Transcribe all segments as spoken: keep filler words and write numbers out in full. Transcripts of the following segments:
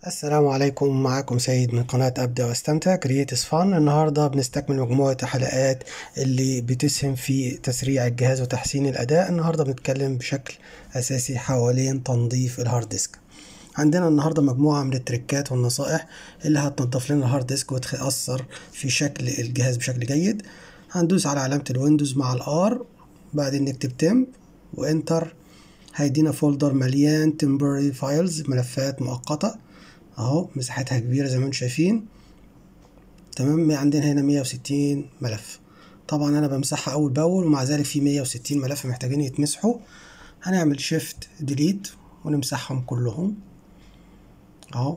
السلام عليكم، معكم سيد من قناة أبدأ واستمتع كرييتس فان. النهاردة بنستكمل مجموعة حلقات اللي بتسهم في تسريع الجهاز وتحسين الأداء. النهاردة بنتكلم بشكل أساسي حوالين تنظيف الهارد ديسك. عندنا النهاردة مجموعة من التريكات والنصائح اللي هتنظف لنا الهارد ديسك وتأثر في شكل الجهاز بشكل جيد. هندوس على علامة الويندوز مع الآر، بعدين نكتب تمب وانتر. هيدينا فولدر مليان temporary files، ملفات مؤقتة اهو، مساحتها كبيرة زي ما انتم شايفين. تمام، عندنا هنا مية وستين ملف. طبعا انا بمسحها اول باول، ومع ذلك في مية وستين ملف محتاجين يتمسحوا. هنعمل شيفت ديليت ونمسحهم كلهم اهو.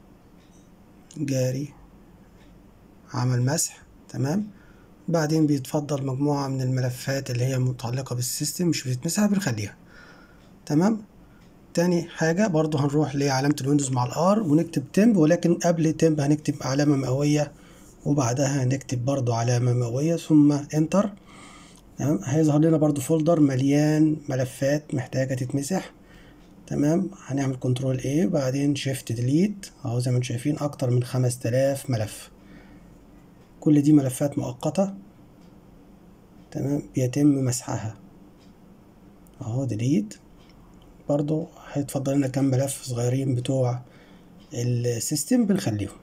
جاري عمل مسح. تمام، بعدين بيتفضل مجموعة من الملفات اللي هي متعلقة بالسيستم مش بتتمسح بنخليها. تمام، تاني حاجة برضو هنروح لعلامة الويندوز مع الار ونكتب تمب، ولكن قبل تمب هنكتب علامة مئوية وبعدها هنكتب برضو علامة مئوية ثم انتر. تمام، هيظهر لنا برضو فولدر مليان ملفات محتاجة تتمسح. تمام، هنعمل كنترول ايه وبعدين شيفت ديليت اهو، زي ما انتم شايفين اكتر من خمس تلاف ملف. كل دي ملفات مؤقتة. تمام، بيتم مسحها اهو ديليت. برضو هيتفضل لنا كام ملف صغيرين بتوع السيستم بنخليهم.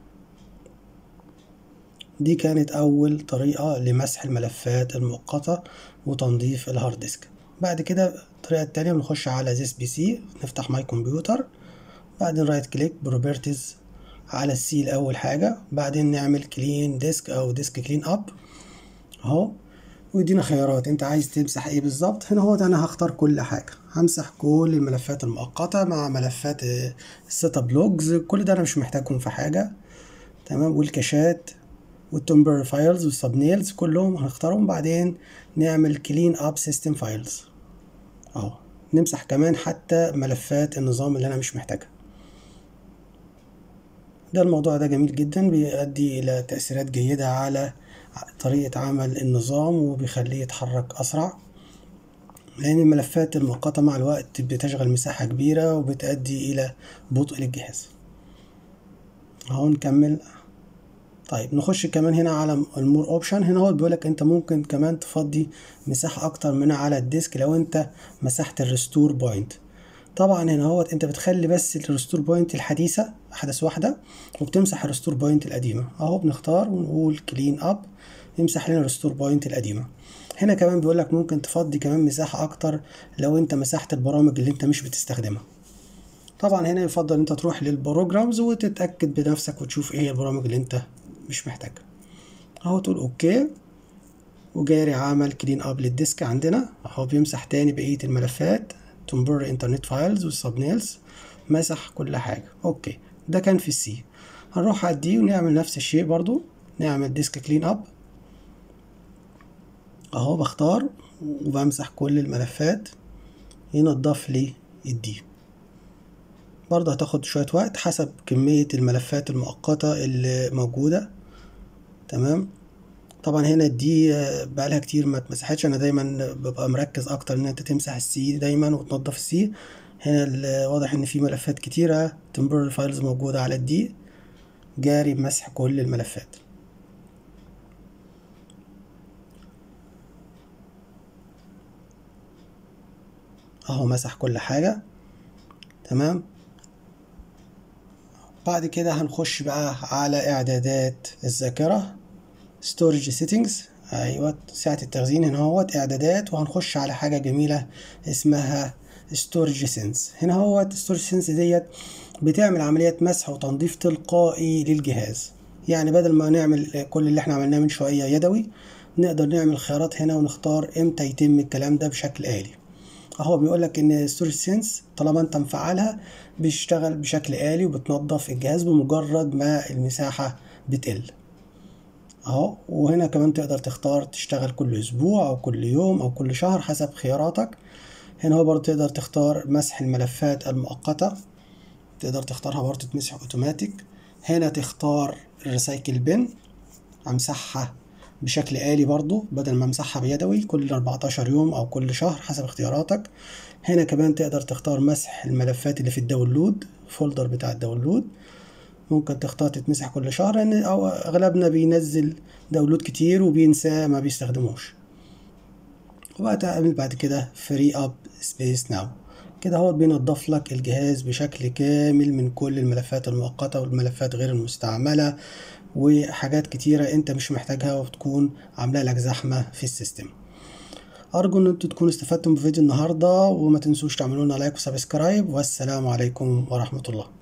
دي كانت أول طريقة لمسح الملفات المؤقتة وتنظيف الهارد ديسك. بعد كده الطريقة التانية بنخش على this بي سي، نفتح ماي كمبيوتر، بعدين رايت كليك بروبرتيز على السي الأول حاجة، بعدين نعمل كلين ديسك أو ديسك كلين أب أهو، ويدينا خيارات أنت عايز تمسح إيه بالظبط. هنا هو أنا هختار كل حاجة، همسح كل الملفات المؤقتة مع ملفات السيت اب لوجز، كل ده أنا مش محتاجهم في حاجة. تمام، والكاشات والتمبر فايلز والسبنيلز كلهم هنختارهم، بعدين نعمل كلين اب سيستم فايلز اهو، نمسح كمان حتى ملفات النظام اللي انا مش محتاجها. ده الموضوع ده جميل جدا، بيؤدي الى تأثيرات جيدة على طريقة عمل النظام وبيخليه يتحرك اسرع، لان الملفات المؤقتة مع الوقت بتشغل مساحة كبيرة وبتؤدي الى بطء للجهاز اهو. نكمل. طيب نخش كمان هنا على المور اوبشن. هنا هو بيقولك انت ممكن كمان تفضي مساحة اكتر من على الديسك لو انت مسحت الريستور بوينت. طبعا هنا هو انت بتخلي بس الريستور بوينت الحديثة احدث واحدة، وبتمسح الريستور بوينت القديمة اهو. بنختار ونقول كلين اب، يمسح لنا الريستور بوينت القديمة. هنا كمان بيقولك ممكن تفضي كمان مساحة اكتر لو انت مسحت البرامج اللي انت مش بتستخدمها. طبعا هنا يفضل انت تروح للبروجرامز وتتأكد بنفسك وتشوف ايه البرامج اللي انت مش محتاجها اهو، تقول اوكي. وجاري عمل كلين اب للديسك عندنا اهو، بيمسح تاني بقية الملفات تمبر انترنت فايلز والسبنيلز، مسح كل حاجة. اوكي، ده كان في السي. هنروح على الدي ونعمل نفس الشيء برضو، نعمل ديسك كلين اب اهو، بختار وبمسح كل الملفات، ينضف لي الدي. برضه هتاخد شوية وقت حسب كمية الملفات المؤقتة اللي موجودة. تمام، طبعا هنا دي بقالها كتير ما اتمسحتش، انا دايما ببقى مركز اكتر ان انت تمسح السي دايما وتنظف السي. هنا واضح ان في ملفات كتيرة temporary فايلز موجودة على الدي، جاري بمسح كل الملفات اهو، مسح كل حاجة. تمام، بعد كده هنخش بقى على اعدادات الذاكرة storage settings. ايوه، سعة التخزين هنا اهوت اعدادات، وهنخش على حاجة جميلة اسمها storage sense. هنا اهوت storage sense ديت بتعمل عملية مسح وتنظيف تلقائي للجهاز. يعني بدل ما نعمل كل اللي احنا عملناه من شوية يدوي، نقدر نعمل خيارات هنا ونختار امتى يتم الكلام ده بشكل آلي اهو. بيقولك ان storage sense طالما انت مفعلها بيشتغل بشكل آلي وبتنظف الجهاز بمجرد ما المساحة بتقل اهو. وهنا كمان تقدر تختار تشتغل كل اسبوع او كل يوم او كل شهر حسب خياراتك. هنا هو برضه تقدر تختار مسح الملفات المؤقتة، تقدر تختارها برضه تمسح اوتوماتيك. هنا تختار الريسايكل بن، امسحها بشكل آلي برضه بدل ما امسحها بيدوي كل أربعتاشر يوم او كل شهر حسب اختياراتك. هنا كمان تقدر تختار مسح الملفات اللي في الداونلود، فولدر بتاع الداونلود. ممكن تختار تتمسح كل شهر، لان أو اغلبنا بينزل داونلود كتير وبينسى ما بيستخدموش. وبقى تعمل بعد كده فري اب سبيس ناو، كده هو بينضف لك الجهاز بشكل كامل من كل الملفات المؤقتة والملفات غير المستعملة وحاجات كتيرة انت مش محتاجها وتكون عاملة لك زحمة في السيستم. ارجو ان انتوا تكونوا استفدتم بفيديو النهاردة، وما تنسوش تعملونا لايك وسبسكرايب، والسلام عليكم ورحمة الله.